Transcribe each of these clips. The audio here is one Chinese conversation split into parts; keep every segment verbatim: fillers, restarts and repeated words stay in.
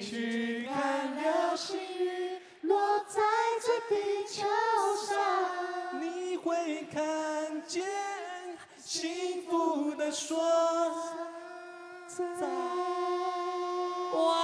去看流星雨落在这地球上，你会看见幸福的说在。哇！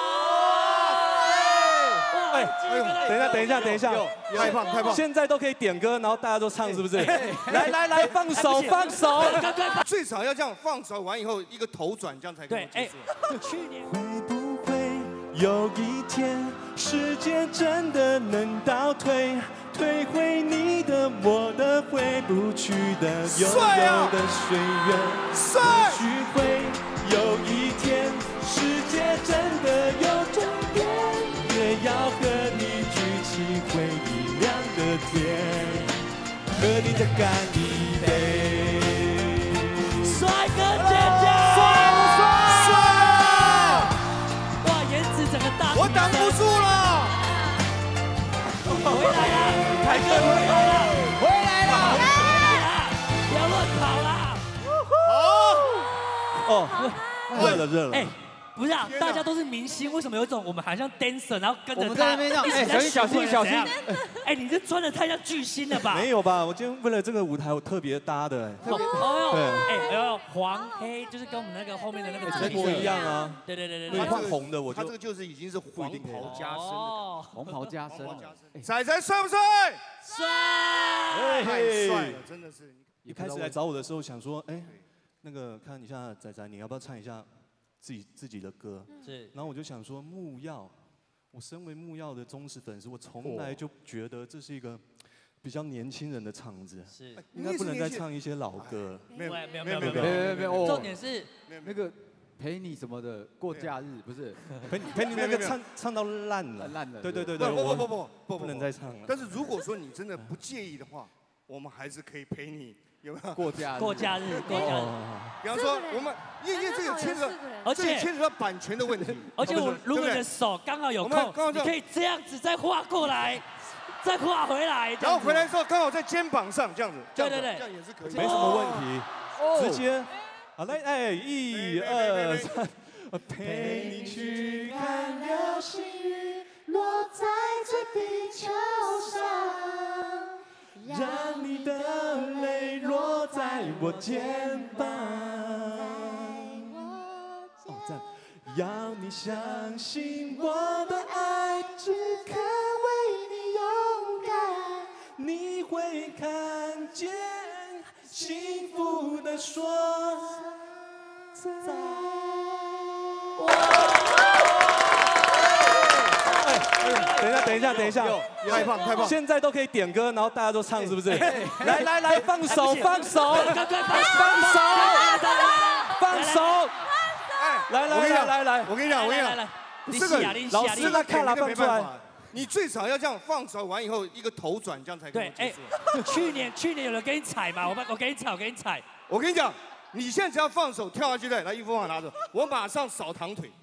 哎哎呦，等一下，等一下，等一下， 太棒太棒！ 现在都可以点歌，然后大家都唱，是不是？来来来，放手放手！ 最少要这样放手完以后一个头转，这样才可以结束。 去年会不会有一天，时间真的能倒退，退回你的、我的、回不去的、悠悠的岁月？也许会有一天，世界真的有终点，也要和你举起回忆亮的天，和你再干一杯。帅哥姐姐，帅不帅？帅！哇，颜值整个大， 我挡不住了。 回来了，凯哥回来了，回来了，回来了，不要乱跑啦！好。哦，热了热了。哎，不是啊，大家都是明星，为什么有一种我们好像 dancer， 然后跟着他一直在小心小心？哎，你这穿的太像巨星了吧？没有吧？我今天为了这个舞台，我特别搭的。哦哟，哎，哎呦，黄黑就是跟我们那个后面的那个一模一样啊。对对对对，你换红的，我就他这个就是已经是黄袍加身了， 红袍加身。 仔仔帅不帅？ 帅！ 太帅了，真的是。 一开始来找我的时候想说，哎，那个看一下仔仔，你要不要唱一下自己自己的歌？是。然后我就想说，木曜，我身为木曜的忠实粉丝，我从来就觉得这是一个比较年轻人的场子，是应该不能再唱一些老歌。 没有没有没有没有没有没有，重点是那个陪你什么的过假日不是陪陪你那个唱唱到烂了烂了。 对对对对， 不不不不不不能再唱了。 但是如果说你真的不介意的话，我们还是可以陪你。有没有过假日？ 过假日，过假日。 比方说，我们因为这个牵扯， 而且牵扯到版权的问题。 而且我如果你的手刚好有空，你可以这样子再画过来，再画回来。 然后回来之后刚好在肩膀上这样子。 对对对， 这样也是可以。 没什么问题，直接。好嘞，哎，一二三，陪你去看流星雨落在这地球上。让你的泪落在我肩膀。哦，赞！要你相信我的爱只肯为你勇敢，你会看见幸福的说在。等一下，等一下，等一下， 太棒太棒！ 现在都可以点歌，然后大家都唱，是不是？来来来，放手放手，放手，放手！来来来来来， 我跟你讲，我跟你讲，这个老师他看了放出来， 你最少要这样放手完以后一个头转，这样才可以结束。 去年去年有人给你踩嘛？我我给你踩，我给你踩。 我跟你讲，你现在只要放手跳下去的，来衣服帮我拿着，我马上扫堂腿。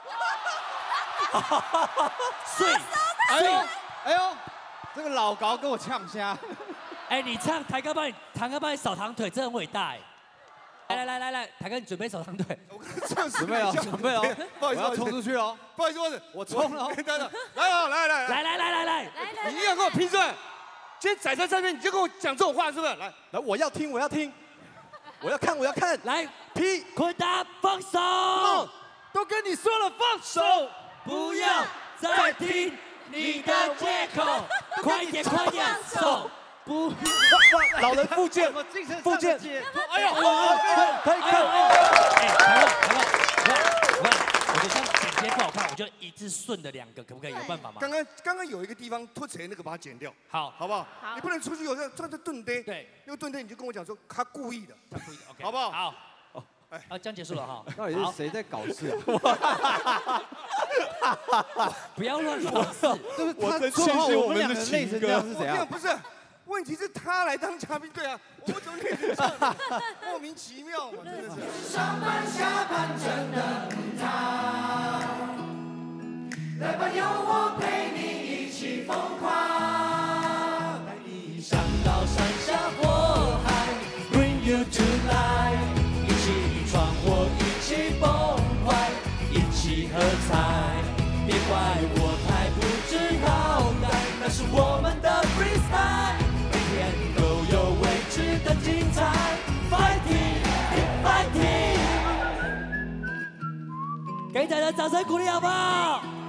睡， 哎呦，哎呦，这个老高跟我呛虾。 哎，你唱台哥帮你，台哥帮你扫堂腿，这很伟大哎。来来来来来，台哥你准备扫堂腿。 准备哦，准备哦， 不好意思， 我要冲出去哦。 不好意思，不好意思， 我冲了。 等等，来来来来来来来来来， 你一定要跟我拼是不是？今天仔在这边，你就跟我讲这种话是不是？来来，我要听，我要听，我要看，我要看。来，劈，快打，放手。 都跟你说了，放手。 不要再听你的借口，快点快点手，不，老人复健，复健，哎呦，可以可以，哎，台哥台哥，我我我的像剪接不好看，我就一字顺的两个，可不可以？有办法吗？ 刚刚刚刚有一个地方脱垂，那个把它剪掉， 好， 好不好？你不能出去有这这个顿呆， 对， 那个顿呆你就跟我讲说他故意的， 他故意的 ，OK， 好不好？ 好。哎，啊，这样结束了哈。 到底是谁在搞事啊？ 不要乱搞事， 就是他说好我们两个累成这样是怎样？ 不是，问题是他来当嘉宾，对啊，我们怎么可以这样？莫名其妙嘛，真的是。上班下班真的很烫，来吧，有我陪你一起疯狂，一上刀山下火海 ，Bring you to life。一起闯祸，一起崩坏，一起喝彩， 别怪我太不知好歹，那是我们的 freestyle， 每天都有未知的精彩 ，fighting fighting， 给仔的掌声鼓励好不好？